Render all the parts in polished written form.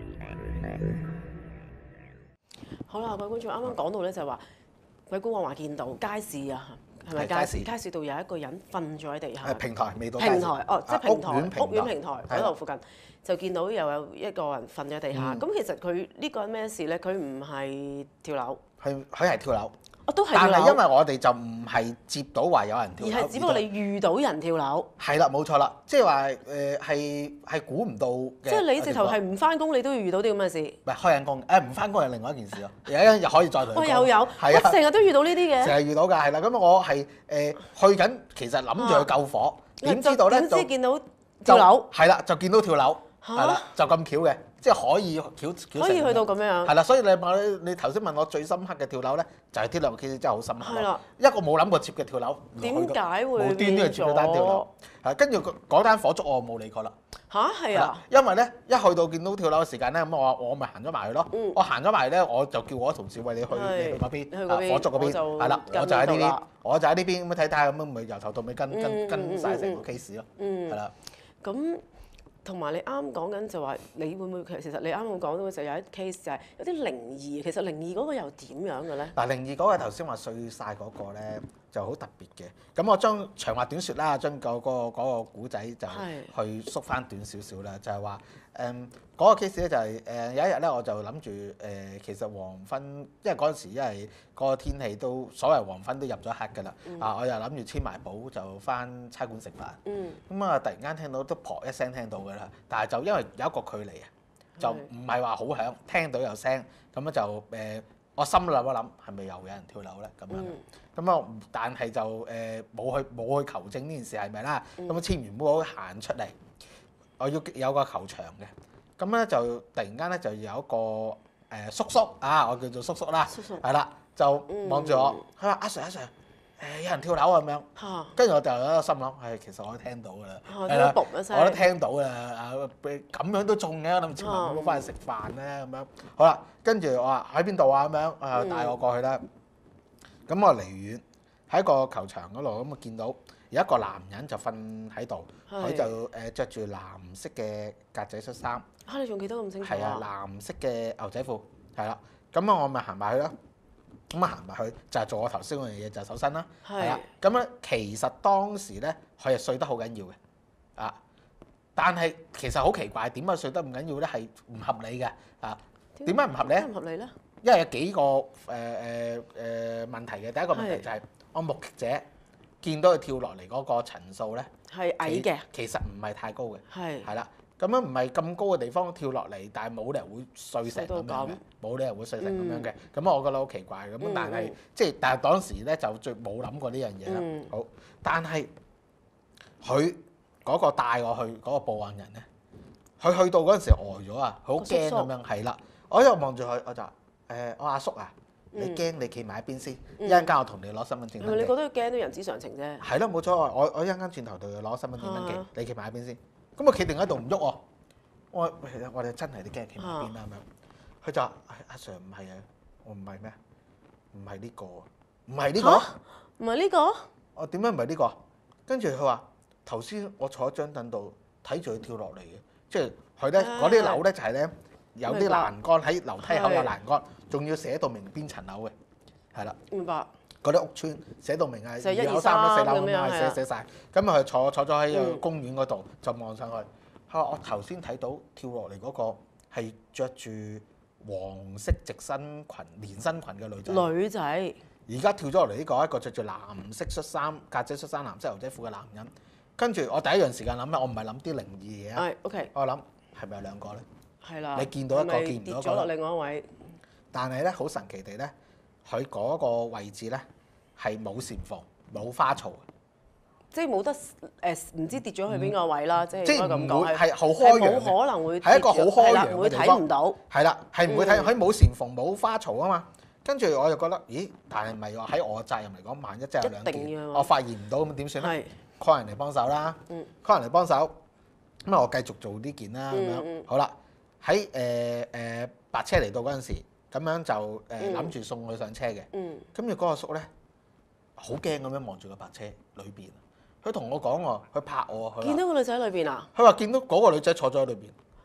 好啦，各位觀眾啱啱講到咧就係話鬼古話見到街市啊，係咪街市？街市度有一個人瞓咗喺地下。 平台未到。 平台哦，即係平台屋苑平台嗰度係附近，就見到又有一個人瞓咗地下。咁其實佢呢個係咩事咧？佢唔係跳樓， 佢係跳樓。 哦，都係跳樓。 但係因為我哋就唔係接到話有人跳樓， 而係只不過你遇到人跳樓。 係啦，冇錯啦，即係話係估唔到嘅。 即係你直頭係唔翻工，你都要遇到啲咁嘅事。 唔係開緊工，唔翻工係另外一件事咯。有一日可以再同你講。 又有， 係啊， 成日都遇到呢啲嘅。 成日遇到㗎，係啦。咁我係去緊，其實諗住去救火，點知道咧點知見到跳樓。 係啦，就見到跳樓，係啦，就咁巧嘅。即係可以可以去到咁樣。 係啦，所以你頭先問我最深刻嘅跳樓咧，就係呢兩個 case 真係好深刻。 係啦， 一個冇諗過接嘅跳樓， 點解會無端端接咗單跳樓？係跟住嗰單火燭我冇理佢啦。 吓？係啊。 因為咧一去到見到跳樓嘅時間咧，咁我咪行咗埋去咯。我行咗埋咧，我就叫我同事餵你去嗰邊，火燭嗰邊係啦，我就喺呢邊，我就喺呢邊咁樣睇睇，咁咪由頭到尾跟曬成個 case 咯。係啦。 咁。同埋你啱講緊就話，你會唔會其實你啱啱講到嘅時候有一 case 就係有啲靈異，其實靈異嗰個又點樣嘅咧？ 嗱，靈異嗰個頭先話碎晒嗰個咧就好特別嘅。咁我將長話短説啦，將嗰個古仔就去縮翻短少少啦，就係話嗰個 case 咧就係有一日咧我就諗住其實黃昏，因為嗰陣時因為嗰個天氣都所謂黃昏都入咗黑㗎啦，我又諗住簽埋簿就翻差館食飯，咁啊突然間聽到都噗一聲聽到㗎啦，但係就因為有一個距離啊，就唔係話好響，聽到有聲，咁咧就我心諗一諗係咪又有人跳樓咧咁樣，咁啊但係就冇去求證呢件事係咪啦，咁啊簽完簿行出嚟，我要有個球場嘅，咁咧就突然間咧就有一個叔叔啊，我叫做叔叔啦，係啦，就望住我，佢話阿 Sir 阿 Sir，有人跳樓咁樣，跟住我就有一個心諗，其實我都聽到㗎啦，係啦，我都聽到啦，咁樣都中嘅，諗住問我翻去食飯咧咁樣，好啦，跟住我話喺邊度啊咁樣，帶我過去啦，咁我離遠喺個球場嗰度咁啊見到有一個男人就瞓喺度，佢就著住藍色嘅格仔恤衫。 嚇！你仲記得咁清楚？ 係啊，藍色嘅牛仔褲，係啦。咁啊，我咪行埋去啦。咁啊，行埋去就係做我頭先嗰樣嘢，就係搜身啦。係啦。咁咧，其實當時咧，佢係睡得好緊要嘅。啊！但係其實好奇怪，點解睡得唔緊要咧？係唔合理嘅。啊！點解唔合理？ 唔合理咧？ 因為有幾個問題嘅。第一個問題就係我目擊者見到佢跳落嚟嗰個層數咧係矮嘅， 其實唔係太高嘅。 係啦。咁樣唔係咁高嘅地方跳落嚟，但係冇理由會碎成咁樣嘅，冇理由會碎成咁樣嘅。咁我覺得好奇怪咁，但係當時咧就最冇諗過呢樣嘢啦。好，但係佢嗰個帶我去嗰個報案人咧，佢去到嗰陣時呆咗啊，佢好驚咁樣，係啦。我又望住佢，我就話我阿叔啊，你驚你企埋一邊先，一陣間我同你攞身份證登記。 你覺得驚都人之常情啫。 係咯，冇錯，我一陣間轉頭同佢攞身份證登記，你企埋一邊先。咁我企定喺度唔喐喎，我哋真係啲驚企埋邊啦咁樣。佢就話：阿 Sir 唔係啊，我唔係咩？唔係呢個，唔係呢個， 唔係呢個。 我點解唔係呢個？跟住佢話：頭先我坐喺張凳度睇住佢跳落嚟嘅，即係佢咧嗰啲樓咧就係咧有啲欄杆喺樓梯口有欄杆，仲要寫到明邊層樓嘅，係啦。 明白。 嗰啲屋邨寫到明係 1、2、3、 4樓咁樣寫晒，咁佢坐咗喺個公園嗰度就望上去。佢話：我頭先睇到跳落嚟嗰個係著住黃色直身裙連身裙嘅女仔。 女仔。 而家跳咗落嚟呢個一個著住藍色恤衫格仔恤衫藍色牛仔褲嘅男人。跟住我第一樣時間諗咧，我唔係諗啲靈異嘢啊。 OK。 我諗係咪有兩個咧？ 係啦。 你見到一個見唔到一個。跌咗落另外一位。 但係咧，好神奇地咧，佢嗰個位置咧。係冇簷篷，冇花槽， 即係冇得唔知跌咗去邊個位啦，即係咁講係好開揚， 冇可能會係一個好開揚嘅地方， 睇唔到。 係啦，係唔會睇，佢冇簷篷，冇花槽啊嘛。跟住我就覺得，咦？但係唔係話喺我責任嚟講，萬一真係有兩件，我發現唔到咁點算咧？call人嚟幫手啦，call人嚟幫手。咁啊，我繼續做呢件啦，咁樣好啦。喺白車嚟到嗰陣時，咁樣就諗住送佢上車嘅。跟住嗰個叔咧。好驚咁樣望住個白車裏邊，佢同我講喎，佢拍我，佢見到個女仔喺裏邊啊？ 佢話見到嗰個女仔坐咗喺裏邊。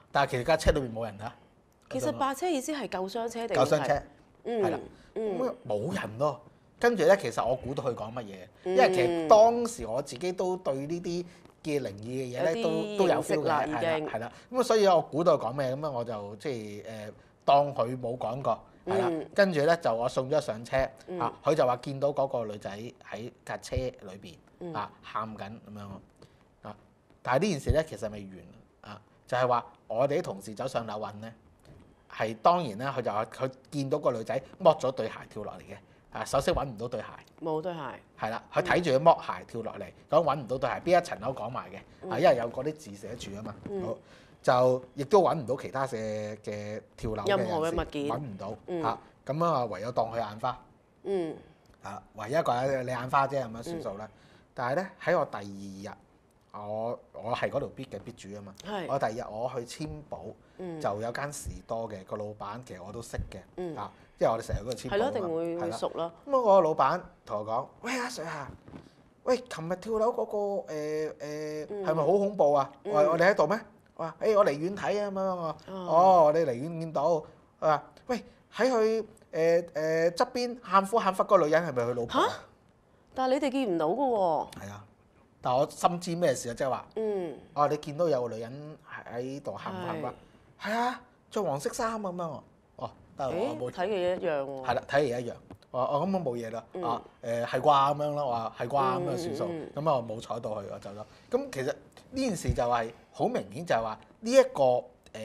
但係其實架車裏面冇人㗎。 其實白車意思係救傷車定救傷車，係啦， 嗯冇人咯。跟住咧，其實我估到佢講乜嘢，因為其實當時我自己都對呢啲嘅靈異嘅嘢咧都有 feel 嘅，係啦。咁啊，所以我估到佢講咩，咁啊我就即係當佢冇講過，係啦。跟住咧就我送咗上車，啊，佢就話見到嗰個女仔喺架車裏邊啊喊緊咁樣啊。但係呢件事咧其實未完啊，就係話我哋啲同事走上樓揾咧，係當然啦，佢就話佢見到個女仔剝咗對鞋跳落嚟嘅。啊！首先揾唔到對鞋， 冇對鞋， 係啦，佢睇住佢剝鞋跳落嚟，咁揾唔到對鞋，邊一層樓講埋嘅，因為有嗰啲字寫住啊嘛，好就亦都揾唔到其他嘅跳樓嘅任何嘅物件， 揾唔到嚇，咁啊唯有當佢眼花，啊唯一一個係你眼花啫，咁樣算數啦。但係咧喺我第二日，我係嗰條 bid 嘅 bid 主啊嘛，我第二日我去簽保，就有間士多嘅個老闆，其實我都識嘅，啊。即係我哋成日嗰度簽保啊嘛， 係咯，一定會熟咯。 咁我個老闆同我講：喂阿 Sir 啊，喂，琴日跳樓嗰個係咪好恐怖啊？我哋喺度咩？我話：我離遠睇啊咁樣。我哋離遠見到。佢話：喂，喺佢側邊喊苦喊忽嗰個女人係咪佢老婆？ 嚇！但係你哋見唔到㗎喎。 係啊，但係我心知咩事啊？即係話，你見到有個女人喺度喊苦喊忽，係啊，着黃色衫咁樣。 誒，睇嘅嘢一樣喎。 係啦，睇嘅嘢一樣。我咁我冇嘢啦。係啩咁樣咯。我話係啩咁啊算數。咁啊冇睬到佢，我走咗。咁其實呢件事就係好明顯，就係話呢一個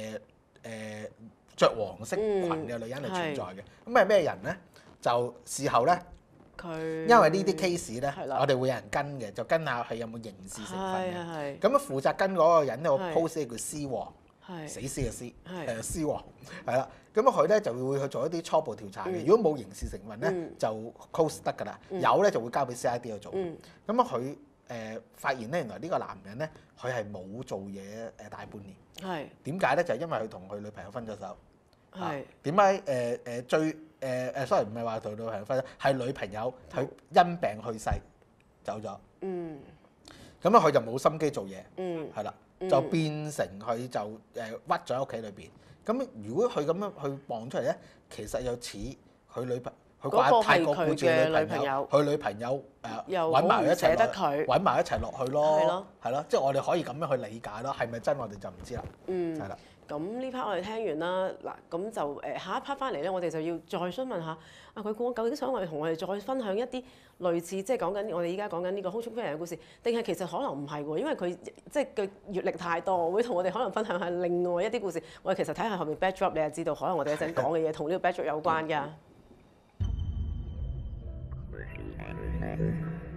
著黃色裙嘅女人係存在嘅。咁係咩人咧？就事後咧，因為呢啲 case 咧，我哋會有人跟嘅，就跟下係有冇刑事成分嘅。咁啊負責跟嗰個人咧，我 post 叫屍王。死屍嘅屍，屍王係啦。咁佢咧就會去做一啲初步調查嘅。如果冇刑事成分咧，就 close 得㗎啦。有咧就會交俾 CID 去做。咁啊佢發現咧，原來呢個男人咧，佢係冇做嘢大半年。係點解咧？就係因為佢同佢女朋友分咗手。係點解最sorry 唔係話同女朋友分手，係女朋友佢因病去世走咗。咁啊佢就冇心機做嘢。係啦。就變成佢就屈咗喺屋企裏邊。咁如果佢咁樣去望出嚟咧，其實又似佢女朋友，佢太過顧住女朋友，佢女朋友揾埋一齊揾埋一齊落去咯，係咯，即係我哋可以咁樣去理解咯。係咪真我哋就唔知啦。係啦。 咁呢 part 我哋聽完啦，嗱咁就下一 part 翻嚟咧，我哋就要再詢問下鬼故，究竟想我哋同我哋再分享一啲類似，即係講緊我哋依家講緊呢個空中飛人嘅故事，定係其實可能唔係喎，因為佢即係佢閲歷太多，會同我哋可能分享下另外一啲故事。我哋其實睇下後面 backdrop，你就知道，可能我哋一陣講嘅嘢同呢個 backdrop 有關㗎。